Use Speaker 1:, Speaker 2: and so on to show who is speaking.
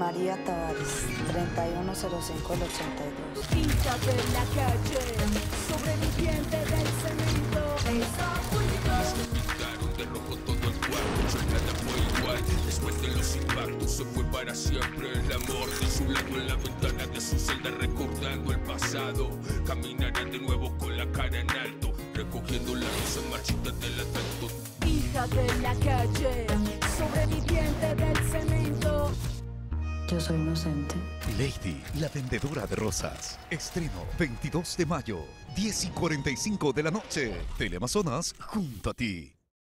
Speaker 1: María Tavares, 3105 del 82.
Speaker 2: Hija de la calle, sobreviviente del cemento.
Speaker 3: Pintaron de rojo todo el cuarto, ya nada fue igual. Después de los impactos se fue para siempre el amor. De su lado en la ventana de su celda recordando el pasado. Caminará de nuevo con la cara en alto, recogiendo la rosa marchita del atento.
Speaker 2: Hija de la calle, sobreviviente del cemento.
Speaker 1: Yo soy inocente.
Speaker 4: Lady, la vendedora de rosas. Estreno 22 de mayo, 10:45 de la noche. Teleamazonas, junto a ti.